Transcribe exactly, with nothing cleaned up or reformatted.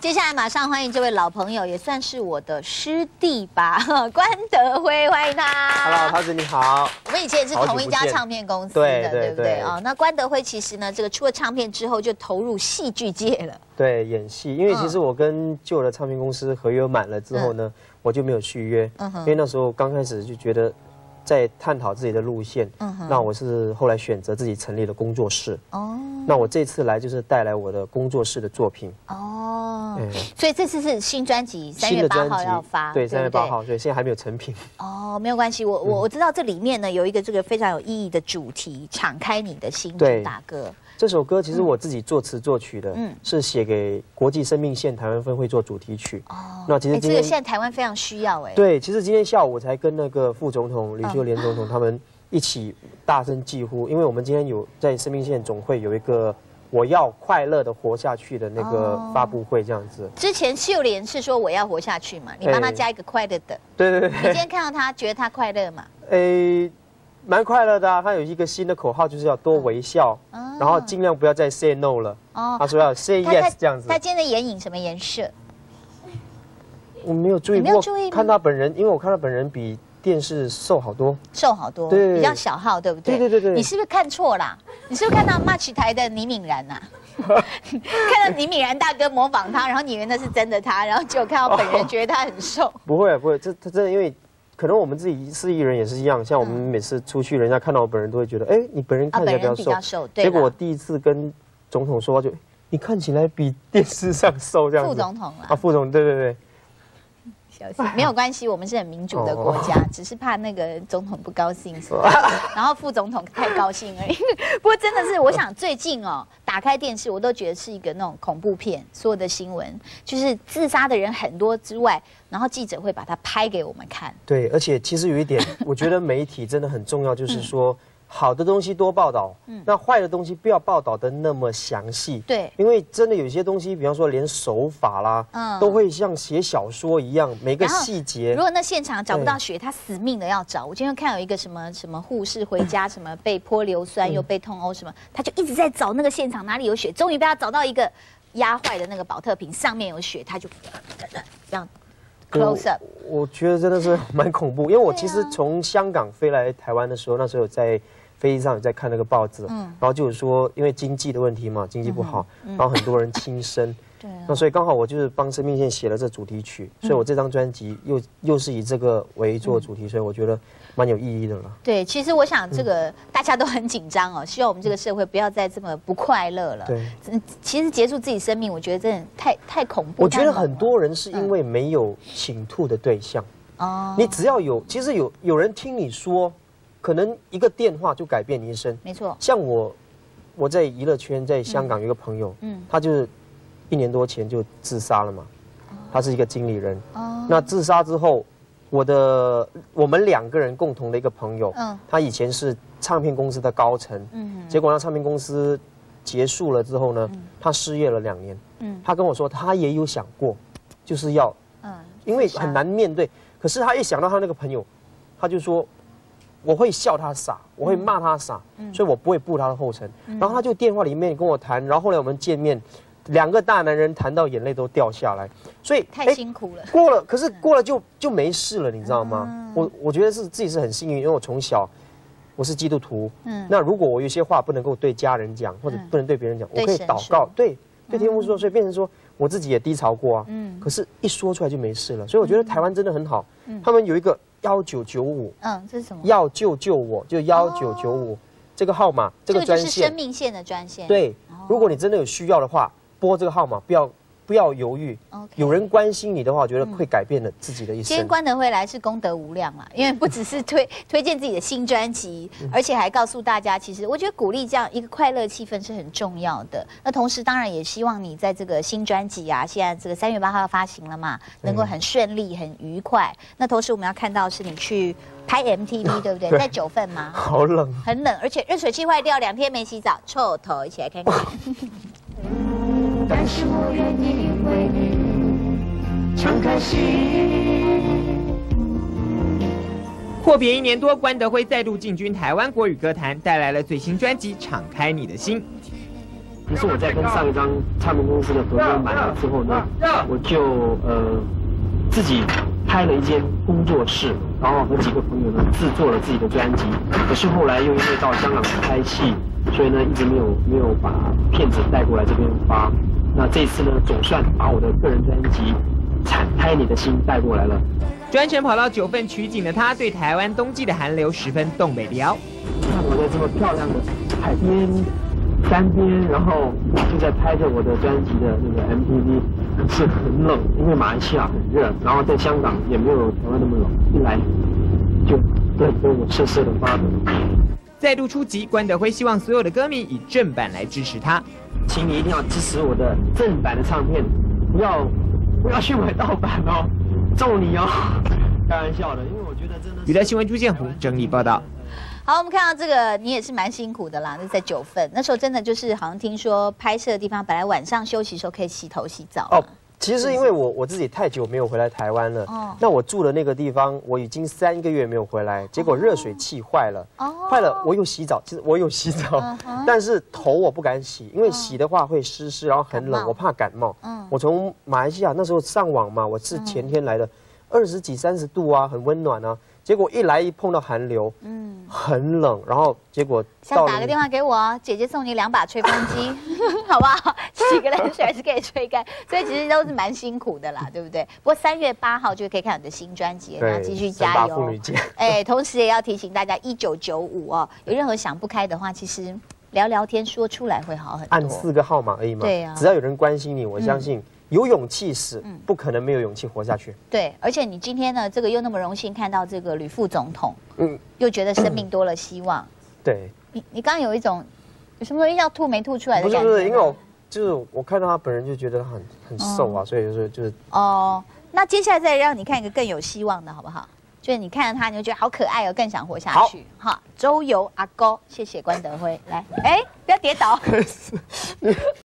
接下来马上欢迎这位老朋友，也算是我的师弟吧，关德辉，欢迎他。 Hello， 桃子你好。 我们以前也是同一家唱片公司的，对对不对啊？那关德辉其实呢，这个出了唱片之后就投入戏剧界了。对， 演戏，因为其实我跟旧的唱片公司合约满了之后呢，嗯、我就没有续约，嗯、因为那时候刚开始就觉得。 在探讨自己的路线，嗯、那我是后来选择自己成立了工作室。哦，那我这次来就是带来我的工作室的作品。哦，嗯、所以这次是新专辑，三月八号要发。对，三月八号，对，现在还没有成品。哦，没有关系，我我我知道这里面呢有一个这个非常有意义的主题，敞开你的心，主打歌。 这首歌其实我自己作词作曲的，嗯，是写给国际生命线台湾分会做主题曲。哦，那其实这个现在台湾非常需要哎。对，其实今天下午我才跟那个副总统李秀莲总统他们一起大声疾呼，因为我们今天有在生命线总会有一个我要快乐的活下去的那个发布会这样子。之前秀莲是说我要活下去嘛，你帮他加一个快乐的。对对对。你今天看到他觉得他快乐吗？诶。 蛮快乐的啊，他有一个新的口号，就是要多微笑，哦、然后尽量不要再 say no 了。哦，他说要 say yes 这样子。他今天的眼影什么颜色？我没有注意过，看他本人，因为我看他本人比电视瘦好多，瘦好多，对，比较小号，对不对？对对对对。你是不是看错啦？你是不是看到 Match 台的倪敏然呐、啊？看到倪敏然大哥模仿他，然后你以为那是真的他，然后结果看到本人觉得他很瘦。不会不会，这他真的因为。 可能我们自己是艺人也是一样，像我们每次出去，人家看到我本人都会觉得，哎，你本人看起来比较瘦。啊、瘦结果我第一次跟总统说话就，你看起来比电视上瘦这样子。副总统啊。啊，副总，对对对。小心，没有关系，我们是很民主的国家，只是怕那个总统不高兴，然后副总统太高兴而已。不过真的是，我想最近哦，打开电视我都觉得是一个那种恐怖片，所有的新闻就是自杀的人很多之外。 然后记者会把它拍给我们看。对，而且其实有一点，我觉得媒体真的很重要，就是说，嗯、好的东西多报道，嗯，那坏的东西不要报道的那么详细。对，因为真的有些东西，比方说连手法啦，嗯，都会像写小说一样，每个细节。如果那现场找不到血，他死命的要找。我今天看有一个什么什么护士回家，什么被泼硫酸又被痛殴什么，他就一直在找那个现场哪里有血，终于被他找到一个压坏的那个保特瓶上面有血，他就这样。 Close up， 我觉得真的是蛮恐怖，因为我其实从香港飞来台湾的时候，那时候有在飞机上有在看那个报纸，嗯，然后就有说因为经济的问题嘛，经济不好，嗯、然后很多人轻生，对、啊，那所以刚好我就是帮生命线写了这主题曲，所以我这张专辑又又是以这个为做主题，嗯、所以我觉得蛮有意义的了。对，其实我想这个、嗯、大家都很紧张哦，希望我们这个社会不要再这么不快乐了。对，其实结束自己生命，我觉得真的太太恐怖。我觉得很多人是因为没有倾吐的对象。哦、嗯，你只要有，其实有有人听你说。 可能一个电话就改变你一生，没错。像我，我在娱乐圈，在香港有一个朋友，嗯，他就是一年多前就自杀了嘛。他是一个经理人，哦。那自杀之后，我的我们两个人共同的一个朋友，嗯，他以前是唱片公司的高层，嗯，结果让唱片公司结束了之后呢，嗯、他失业了两年，嗯，他跟我说他也有想过，就是要，嗯，因为很难面对，可是他一想到他那个朋友，他就说。 我会笑他傻，我会骂他傻，嗯、所以我不会步他的后尘。嗯、然后他就电话里面跟我谈，然后后来我们见面，两个大男人谈到眼泪都掉下来，所以太辛苦了。过了，可是过了就就没事了，你知道吗？嗯、我我觉得是自己是很幸运，因为我从小我是基督徒。嗯，那如果我有些话不能够对家人讲，或者不能对别人讲，嗯、我可以祷告，对对天父说，所以变成说我自己也低潮过啊。嗯，可是一说出来就没事了，所以我觉得台湾真的很好。嗯，他们有一个。 幺九九五，嗯，这是什么？要救救我，就幺九九五这个号码，这个专线，这个就是生命线的专线。对，哦、如果你真的有需要的话，拨这个号码，不要不要犹豫。Okay. 有人关心你的话，我觉得会改变了自己的一生。今天关德辉来是功德无量啦，因为不只是推推荐自己的新专辑，嗯、而且还告诉大家，其实我觉得鼓励这样一个快乐气氛是很重要的。那同时，当然也希望你在这个新专辑啊，现在这个三月八号要发行了嘛，能够很顺利、很愉快。那同时我们要看到是你去拍 M T V， 对不对？对在九份吗？好冷，很冷，而且热水器坏掉，两天没洗澡，臭头，一起来看看。但是我愿意为你敞开心。 阔别一年多，关德辉再度进军台湾国语歌坛，带来了最新专辑《敞开你的心》。 其实我在跟上一张唱片公司的合约满了之后呢，我就呃自己开了一间工作室，然后和几个朋友呢制作了自己的专辑。可是后来又因为到香港去拍戏，所以呢一直没有没有把片子带过来这边发。那这次呢，总算把我的个人专辑《敞开你的心》带过来了。 专程跑到九份取景的他，对台湾冬季的寒流十分东北调。 看我在这么漂亮的海边、山边，然后就在拍着我的专辑的那个 M T V， 是很冷，因为马来西亚很热，然后在香港也没有台湾那么冷，一来就冷得我瑟瑟的发抖。 再度出击，关德辉希望所有的歌迷以正版来支持他， 请你一定要支持我的正版的唱片，不要不要去买盗版哦，揍你哦！开玩笑的，因为我觉得真的。 娱乐新闻朱建宏整理报道。 好，我们看到这个，你也是蛮辛苦的啦。那在九份，那时候真的就是好像听说拍摄的地方，本来晚上休息的时候可以洗头洗澡。哦， 其实因为我我自己太久没有回来台湾了，哦，那我住的那个地方，我已经三个月没有回来，结果热水器坏了，哦，坏了，我有洗澡，其实我有洗澡，嗯，但是头我不敢洗，因为洗的话会湿湿，然后很冷，我怕感冒。嗯，我从马来西亚那时候上网嘛，我是前天来的，二十几三十度啊，很温暖啊。结果一来一碰到寒流，嗯，很冷，然后结果想打个电话给我，姐姐送你两把吹风机，好不好？洗个冷水还是可以吹干，所以其实都是蛮辛苦的啦，对不对？不过三月八号就可以看你的新专辑，你要继续加油。哎，同时也要提醒大家，一九九五哦，有任何想不开的话，其实聊聊天说出来会好很多。 按四个号码而已嘛， 对啊， 只要有人关心你，我相信。嗯，有勇气死，不可能没有勇气活下去。 对，而且你今天呢，这个又那么荣幸看到这个吕副总统，嗯，又觉得生命多了希望。 对， 你你刚刚有一种有什么东西要吐没吐出来的感觉？ 不是不是，因为我就是我看到他本人就觉得他很很瘦啊，所以就是就是哦。那接下来再让你看一个更有希望的好不好？就是你看着他，你就觉得好可爱哦，更想活下去。哈，周游阿哥，谢谢关德辉，来，哎，不要跌倒。